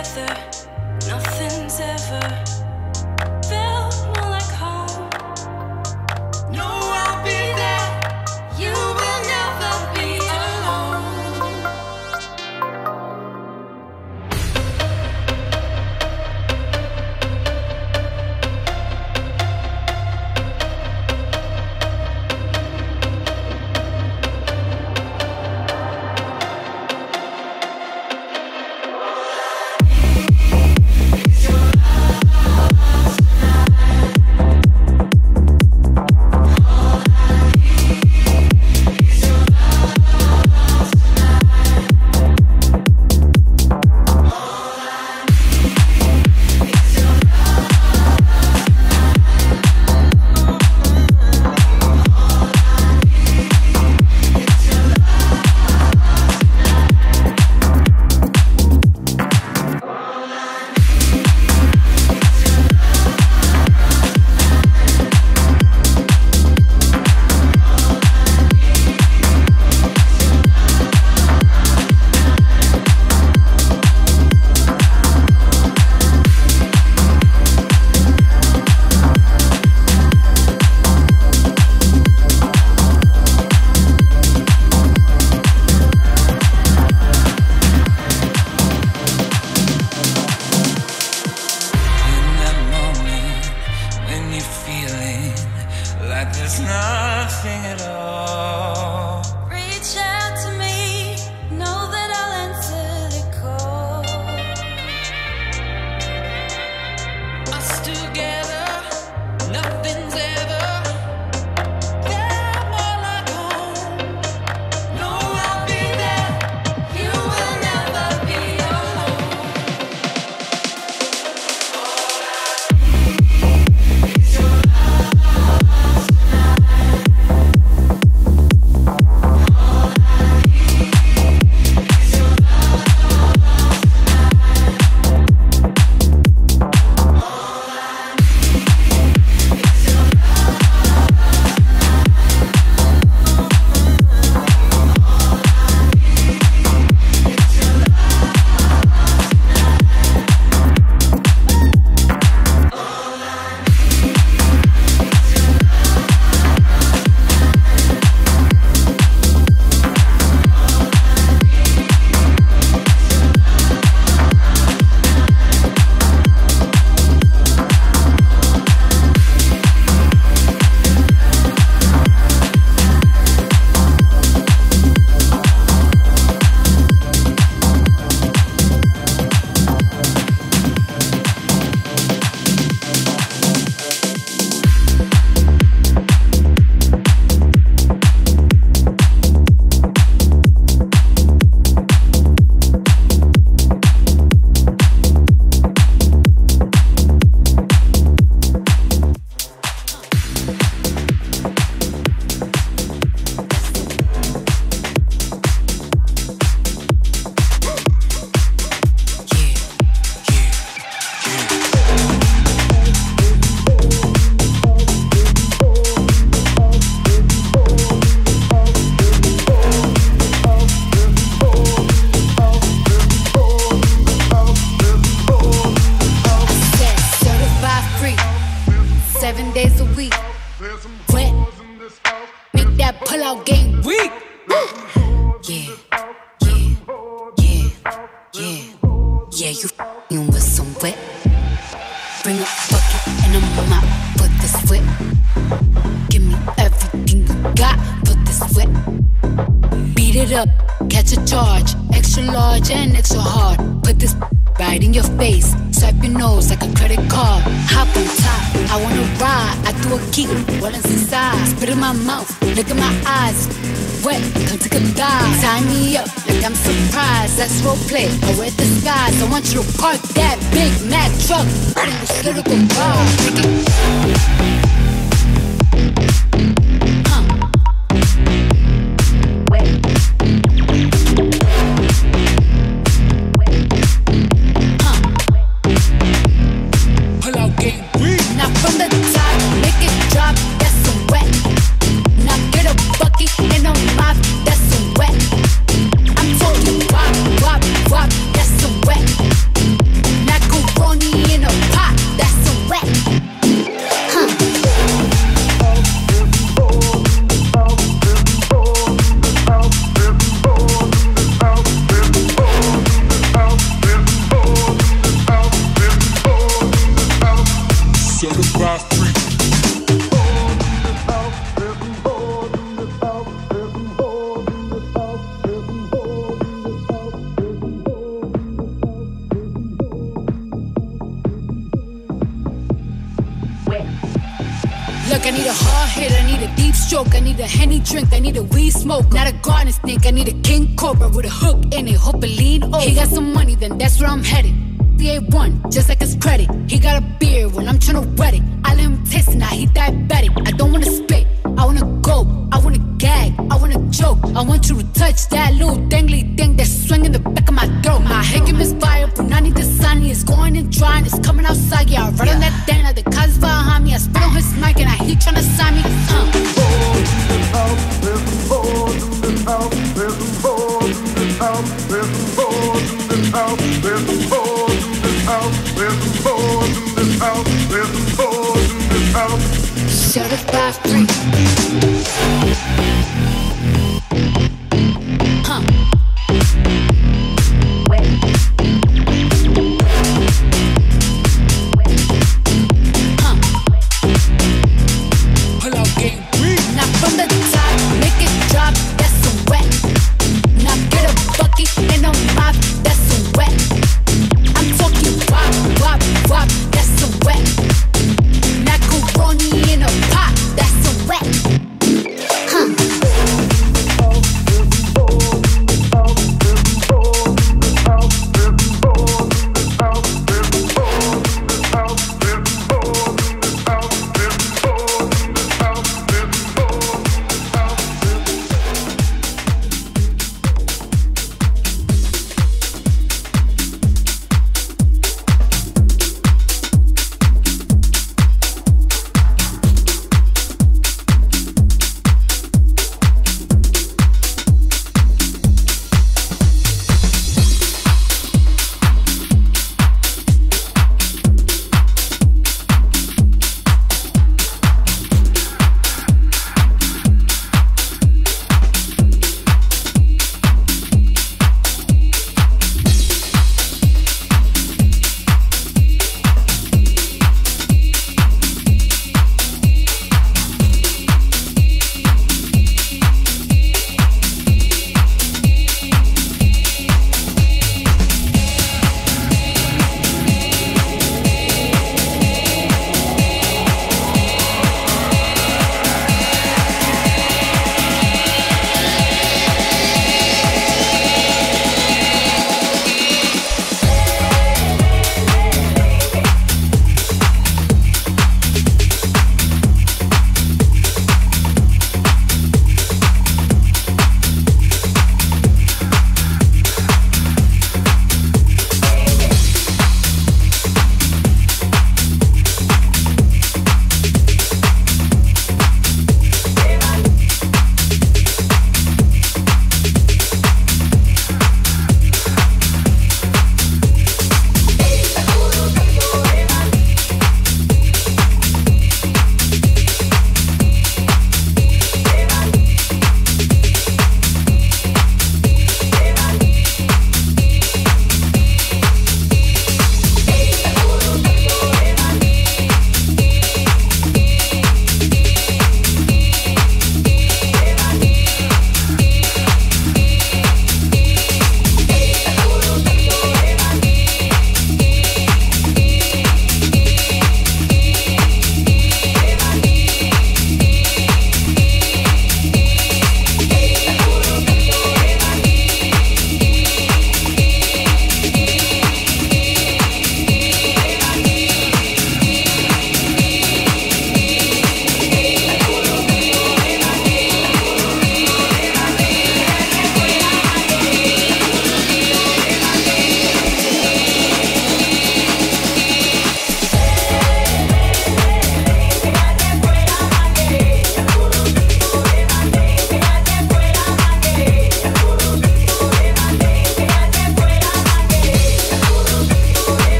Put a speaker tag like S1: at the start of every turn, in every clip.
S1: together, nothing's ever felt more like home. No, I'll be there. You will never be alone.
S2: Let's role play. I wear disguise. I want you to park that Big Mac truck in this lyrical bar.
S3: Pull out game.
S2: Now from the top, make it drop. That's some wet. Now get a bucket and a mop. That's some wet. I'm talking wop, wop, wop. That's some wet. work, I need a hard hit, I need a deep stroke, I need a Henny drink, I need a weed smoke, not a garden snake, I need a king cobra with a hook in it, hope it lean over. He got some money, then that's where I'm headed. CA1, just like his credit. He got a beard when I'm tryna wet it. I let him taste it, now he diabetic. I don't wanna spit, I wanna go, I wanna gag, I wanna joke. I want you to touch that little dangly thing that's swinging the back of my throat. My hanging is fire, Brunani the sunny is going and drying, it's coming outside. Yeah, I run on that Dana, the cuz behind me. I spit on his mic and I heat tryna sign me. Certified free. Pull out game three. Now from the top, make it drop, that's some wet. Now get a bucket and a mop, that's some wet. I'm talking wop, wop, wop, that's some wet. Macaroni in a pot, that's some wet.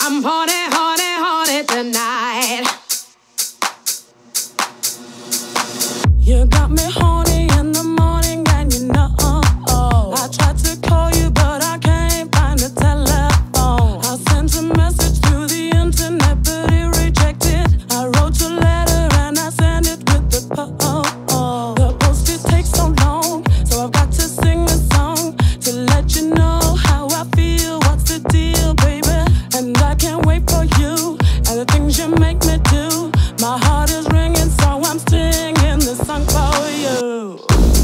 S3: I'm horny, horny, horny tonight. You got me horny in the morning and you know I tried to call you but I can't find the telephone. I sent a message through the internet but it rejected. I wrote your letter and I sent it with the post. The post it takes so long, so I've got to sing a song to let you know how I feel. What's the deal, baby? And I can't wait for you and the things you make me do. My heart is ringing, so I'm singing this song for you.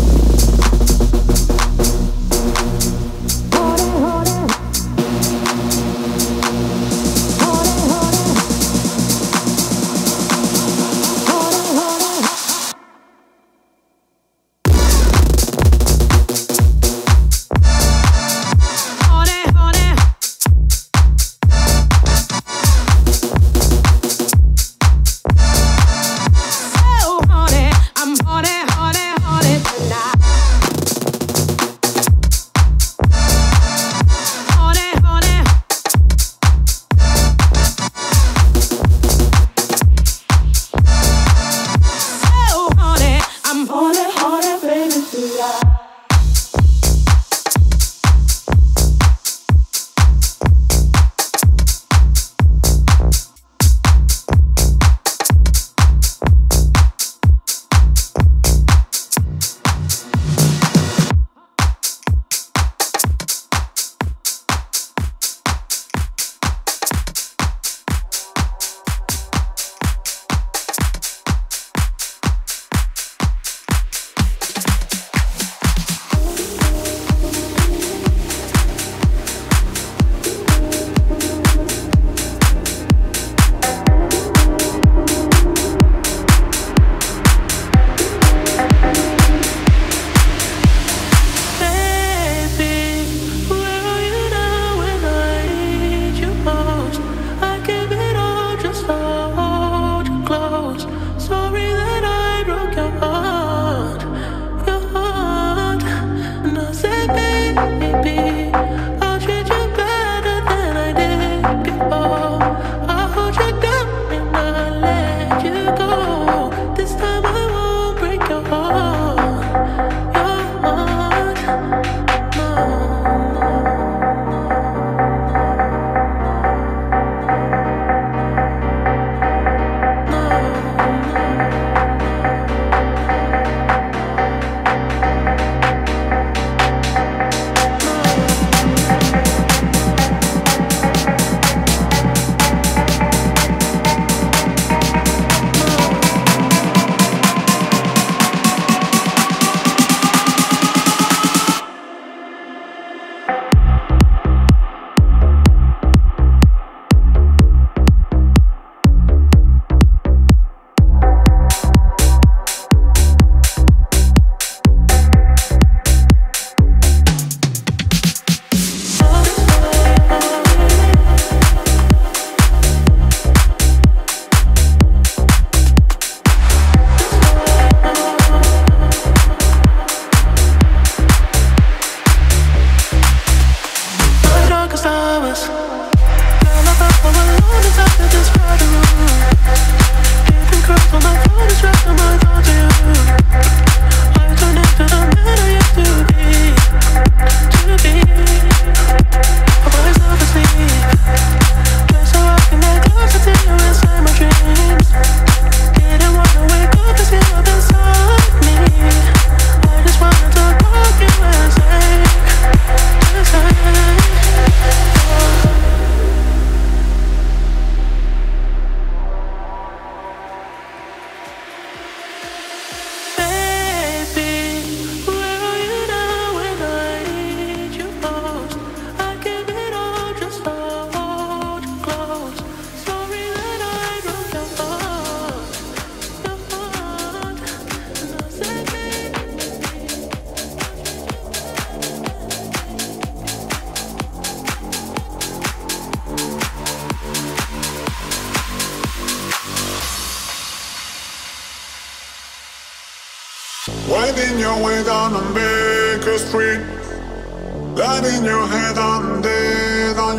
S4: Winding your way down on Baker Street, lighting your head on dead on your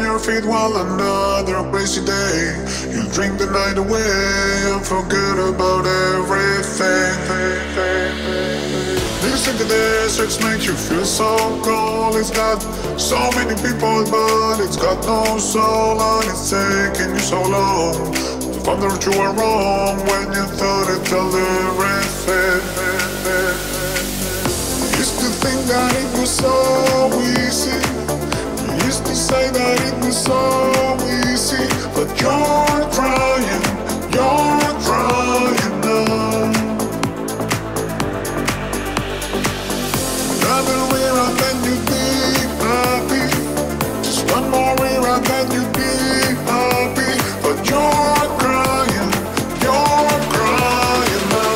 S4: your feet while another crazy day. You drink the night away and forget about everything. Music in the deserts makes you feel so cold. It's got so many people, but it's got no soul, and it's taking you so long to find out you were wrong when you thought it told everything. Used to think that it was so easy. You used to say that it was so easy, but you're trying now. Another rerun, then you'd be happy. Just one more rerun, then you'd be happy. But you're crying now.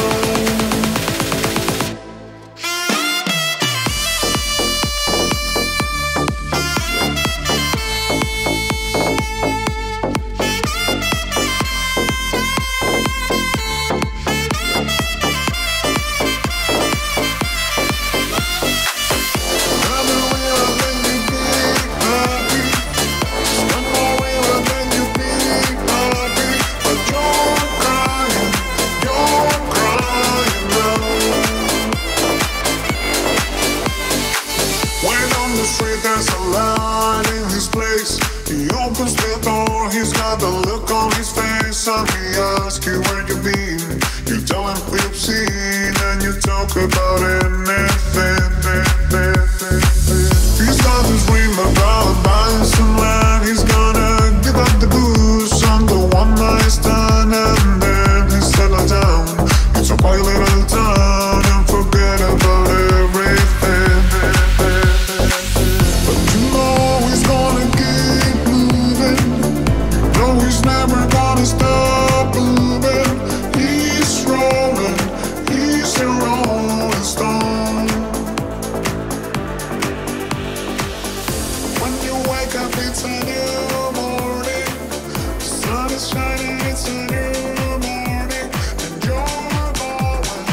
S4: There's a light in his place. He opens the door, he's got the look on his face, and he asks you where you've been. You tell him who you've seen, and you talk about anything. He's got this dream about buying some land. He's gonna give up the booze on the one night stand, and then he'll settle down. It's a quiet little town and forget about everything. Never gonna stop moving. He's rolling, he's a rolling stone. When you wake up, it's a new morning. The sun is shining, it's a new morning. And you're going.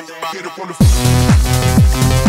S4: Get up on the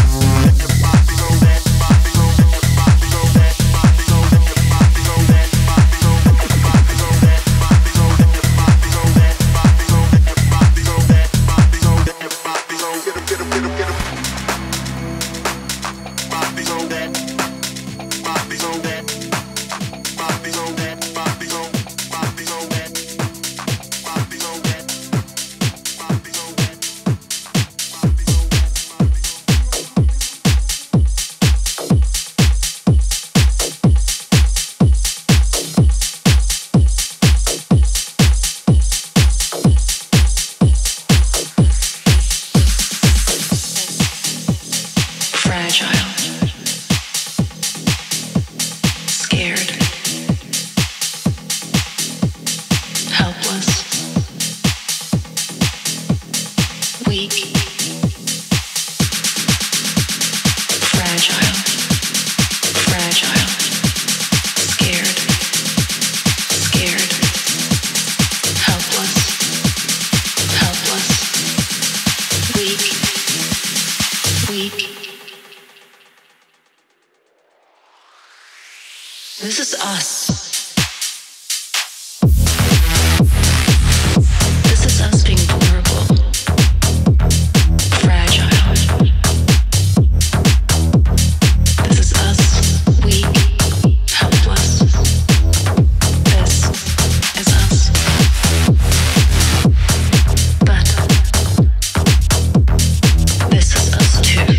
S5: This is us. This is us being vulnerable, fragile. This is us, weak, helpless. This is us. But this is us too.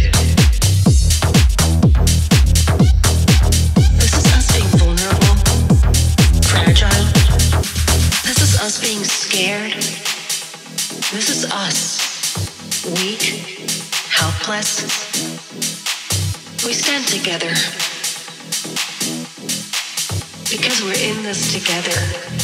S5: Us being scared. This is us. Weak, helpless. We stand together. Because we're in this together.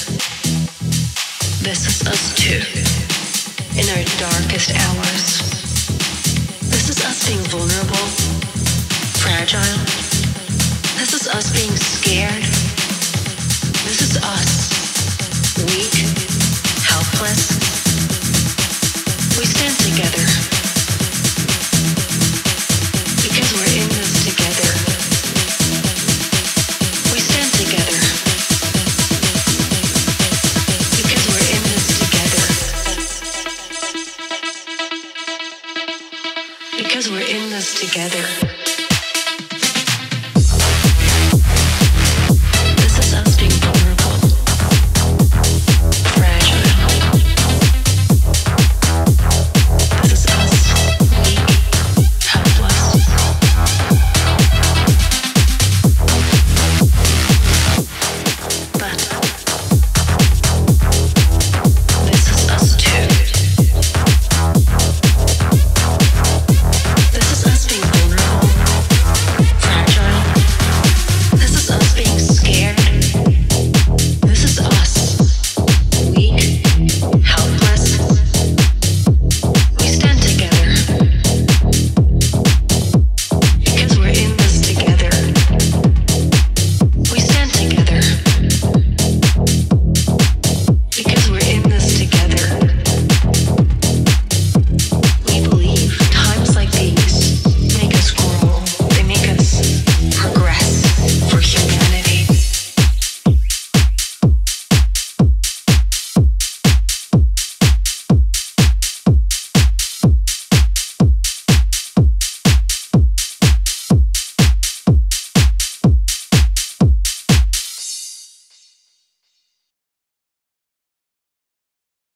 S5: This is us too. In our darkest hours. This is us being vulnerable, fragile. This is us being scared. This is us. Weak, helpless. We stand together. Because we're in this together. We stand together. Because we're in this together. Because we're in this together.